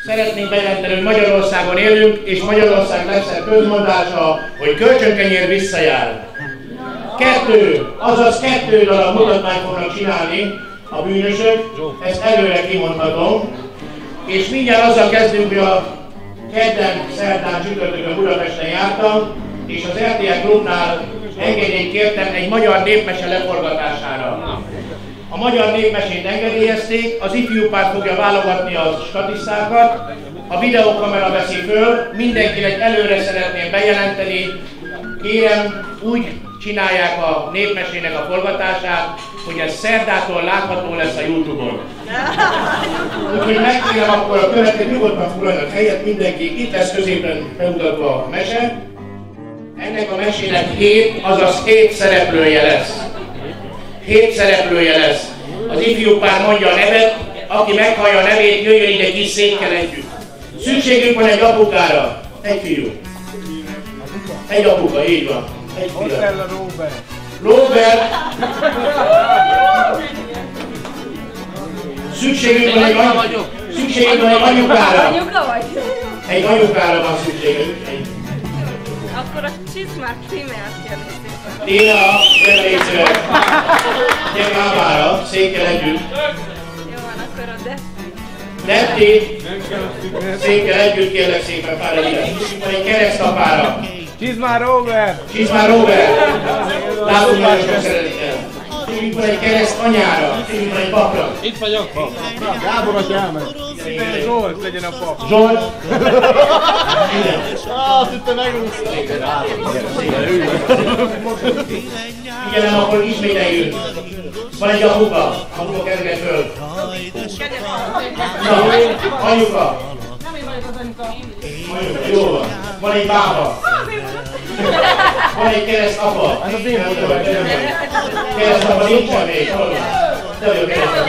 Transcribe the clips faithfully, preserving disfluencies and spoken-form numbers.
Szeretnénk bejelenteni, hogy Magyarországon élünk, és Magyarország legszebb közmondása, hogy kölcsönkenyér visszajár. Kettő, azaz kettő darab mutatmányt fognak csinálni a bűnösök, ezt előre kimondhatom, és mindjárt azzal kezdünk, hogy a kedden, szerdán, csütörtökön Budapesten jártam, és az er té el Klubnál engedélyt kértem egy magyar népmese leforgatására. A magyar népmesét engedélyezték, az ifjú pár fogja válogatni a statisztákat, a videókamera veszi föl, mindenkinek előre szeretném bejelenteni, kérem, úgy csinálják a népmesének a forgatását, hogy ez szerdától látható lesz a YouTube-on. Úgyhogy megkérem akkor a következő, nyugodtan foglalnak helyet, mindenki itt lesz középen bemutatva a mese. Ennek a mesének hét, azaz hét szereplője lesz. Hét szereplője lesz. Az ifjú pár mondja a nevet, aki meghallja a nevét, jöjjön ide kis székkel együtt. Szükségünk van egy apukára. Egy fiú. Egy apuka, így van. Egy fiú. Robert. Robert. Szükségünk van egy anyukára. Szükségünk van egy anyukára. Anyuka vagy? Egy anyukára van szükségünk. Akkor a csizmák tímát kérni szépen. Téna, gyere részre. Gyere mámára, székkel együtt. Jó van, akkor a Detti. Detti, székkel együtt kérlek szépen, pár ide. Van egy keresztapára. Csizmár Robert! Csizmár Robert! Látom, nagyon sok szeretik el. Székünk van egy kereszt anyára. Székünk van egy papra. Itt vagyok! Gábor atya elmegy. Zsolt legyen a pap. Zsolt! Azt hitte megúszta. Figyelem, akkor ismételjük. Van egy apuka. Apuka kezeket föl. Na, anyuka. Nem én vagyok az anyuka. Anyuka, jó van. Van egy bába. Van egy keresztapa. Ez az én voltam. Keresztapa nincsen még. Hol van? Te vagyok keresztapa.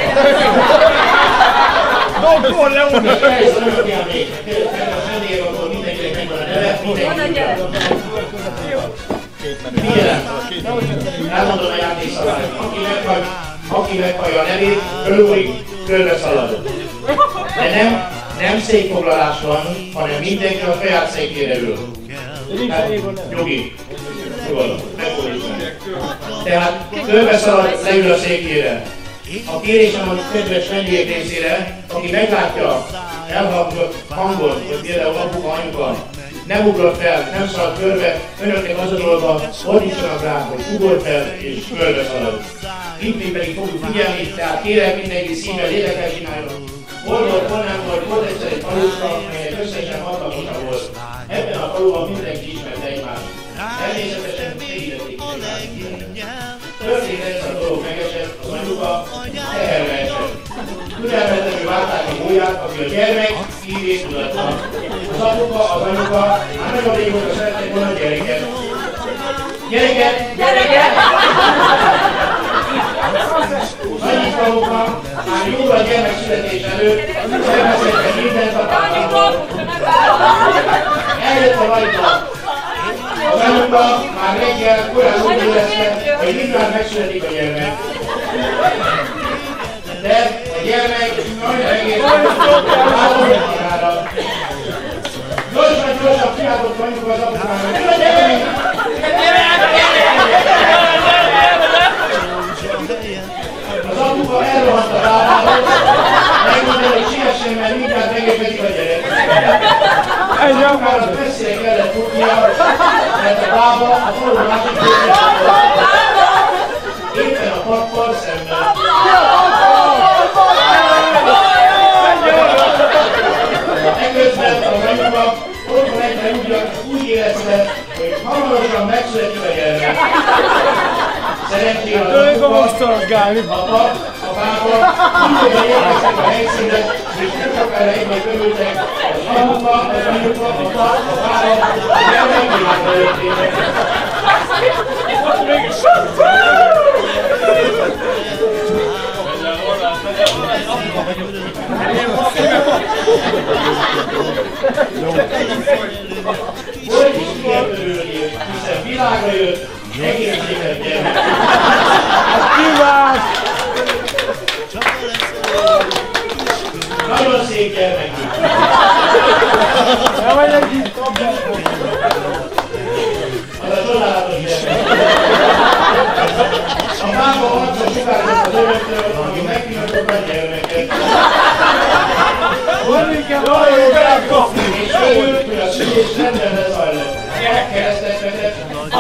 Doktor Leon! Ez a nőkján még. Ennél akkor mindenkinek megvan a neve. Mindenkinek. Figyelem. Elmondom a játékszabályt. Aki meghallja, aki meghallja a nevét, fölúrik, fölbe szalad. De nem, nem székfoglalás van, hanem mindenki a saját székére ül. Jogi. Jól, megfordítani. Tehát fölbe szalad, leül a székére. A kérésem a kedves vendégek részére, aki meglátja elhangzott hangot, hogy például apuka, anyuka, nem ugrott fel, nem szaladt körbe, önöknek az a dolga, fordítsanak rá, hogy ugrott fel és körbe szalad. Itt pedig fogjuk figyelni, tehát kérem mindenki szívvel, lélekkel csináljon. Hol volt, hol nem volt, volt egyszer egy faluska, melynek összesen hatamosa volt. Ebben a faluban mindenki ismerte egymást. Természetesen segítették egymást. Történt egyszer a dolog megesett, az anyuka teherbe esett. Türelmetlenül várták a gólyát, aki a gyermek szívét tudatta. Az apuka, az anyuka már nagyon régóta szerettek volna a gyereket. Gyereket! Gyereket! Annyit maguknak, már jóval a gyermek születés előtt szervezetben mindent akartak. Eljött a nagynap. Az anyuka már reggel korán úgy érezte, hogy mindjárt megszületik a gyermek. De a gyermek nagyon egész állapotára. Gyorsan, gyorsan kiáltott anyuka az apukának. Mi a gyermek? Az apuka elrohadt a lábához, megmondta, hogy siessen, mert mindjárt megérkezik a gyerek. Az apukának messzire kellett futnia, mert a lába a falu másik részében volt. Éppen a pappal szemben. Eközben az anyuka otthon egyre úgy érezte, hogy hamarosan megszületik a gyermek. Szerencsére az apuka, a pap, a bába mindegyre érkeztek a helyszínen, és nem sokára egyben körültek az apuka, az anyuka, a pap, a bába, a gyermek világra jöttének. Volt is ilyen örülni, hiszen világra jött, egészséges gyermek. Kíván! Nagyon szép gyermekünk. Nem vagy egy itt abban. Az a csodálatos gyermek. A mába harcos sugárzott az öröktől, aki megkívántott a gyermeket. Mondni kell, hogy elkapni. És örült, hogy a szülés rendben lezajlott. Keresztet vetett.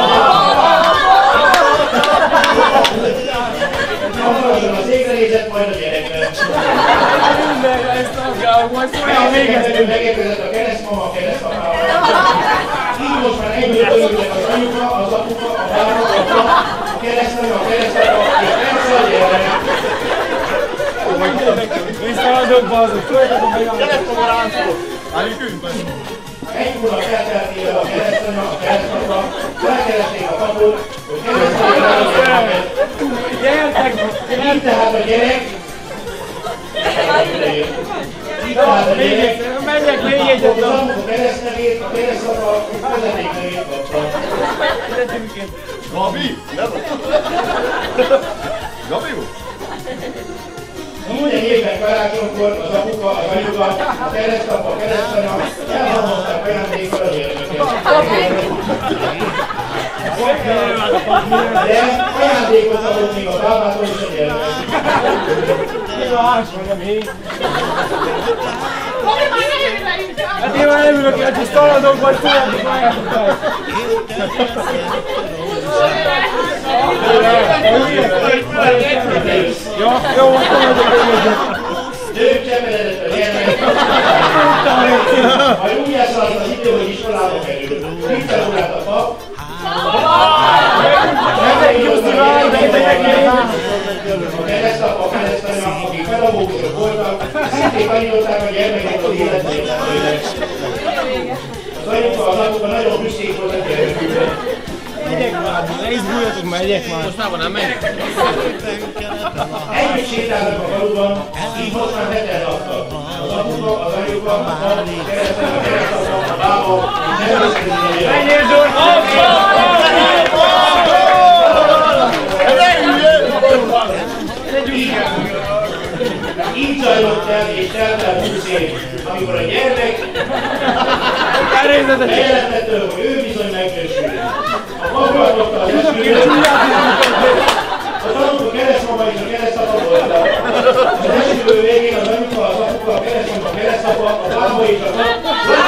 Hamarosan az égre nézett, majd a gyerekre. Minden, ezt nem kell, majd szóljál még ezt. Megérkezett a keresztmama, a keresztapával. Így most már egyből örülnek az anyuka, az apuka, a bába, a pap, a keresztanya, a keresztapa, és persze a gyermek. Visszaadok, bazdok, szóljatok meg a keresztapa ráncol. Állj, küldben. Egy hónap elteltével a keresztanya, a keresztapa, felkeresték a kaput, hogy keresztanyja a gyermeket. Gyertek! Így tehát a gyerek. Így tehát a gyerek. Menjek még egyet. Az apuka a keresztnevét, a keresztapa a közvetéknevét kapta. Gabi? Gabi volt? Minden évben karácsonykor az apuka, az anyuka, a keresztapa, a keresztanya elhalmozták ajándékkal a gyermeket. De ajándékot adott még a bábától és a gyermek. Én a hárs vagyom én. Hát én már nem ülök el, hogy szaladok, vagy szóljatok majátok el. Jó, jó, akkor Nők csemeredett a gyermek. Ha úgy elszaladt az idő, hogy iskolába kerül. Tisztel órát a pap. A keresztapa, a keresztanya, akik pedagógusok voltak, szintén tanították a gyermeket az életményekről. Az anyuka, az apuka nagyon büszkék volt a gyermekükre. megyek már, ne izguljatok, megyek már. Mostában nem megy? Együtt sétálnak a faluban, így most már heten laktak. Az apuka, az anyuka, a pap, a keresztanya, a keresztapa, a bába, nem beszélni a Menjél Zsolt! Így zajlott el és eltelt húsz év, amikor a gyermek bejelentettől, hogy ő bizony megnősül. A pap tartotta az esküvőt, az apuka keresztmama és a keresztapa voltak. Az esküvő végén az anyuka, az apuka, a keresztmama, a keresztapa, a bába és a pap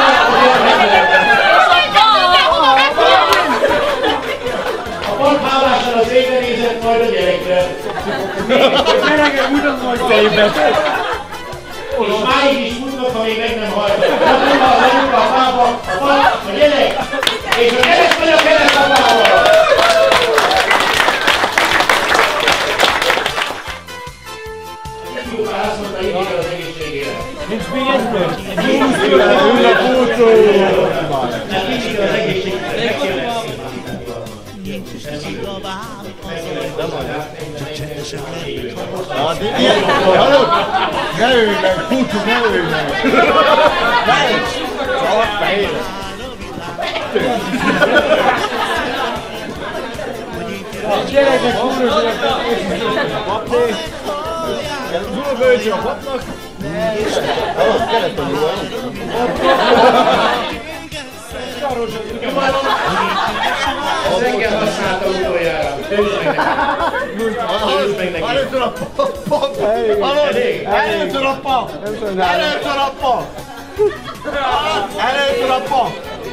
a pap hálásan az égre nézett, majd a gyerekre. Gyerekek, mutatom, hogy szépen! És máig is futnak, ha még meg nem haltak. Az anyuka, a bába, a pap, a gyerek, és a keresztanya keresztapával. Ifjúkár azt mondta, idékel az egészségére. Nincs még egyből? Ül a pulcó! Nem kicsit az egészségére, megkérlek. Ne ülj meg, Putu, ne ülj meg! Csak fejére! Gyerekek, húrosodnak a papné! Zula bölcsön a papnak! Ahhoz kellett, hogy jó Ez engem használta utoljára. Tőzsd meg neki. Először a pap! Először a pap! Először a pap! Először a pap!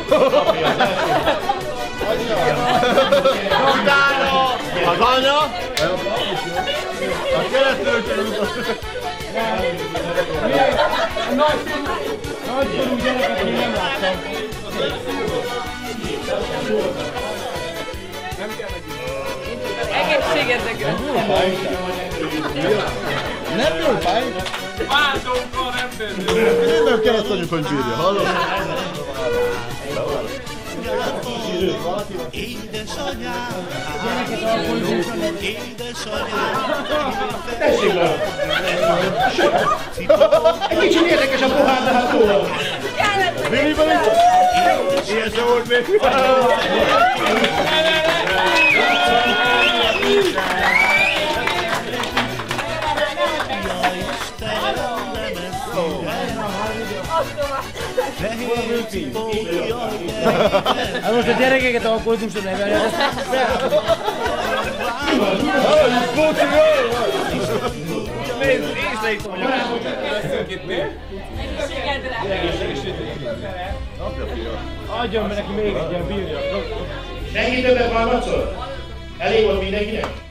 Utána az anya! A keresztülőkön utána! Nagykorú gyereket még nem láttam. Egészségedekre! Nem jól fáj? Váltókkal nem bőrül! Minden keresztanyjuk, hogy bírja, hallod? Édesanyám, Tessék be! Egy kicsit érdekes a pohár, de hát róla. Vili van itt? Ilyen se volt még. Hát most a gyerekeket alkoholizmusra nevelni. Nézd, és leítom, hogy a Egészségedre! Adjon be neki még egy ilyen bírja. Senki többet harmadszor? Elég volt mindenkinek?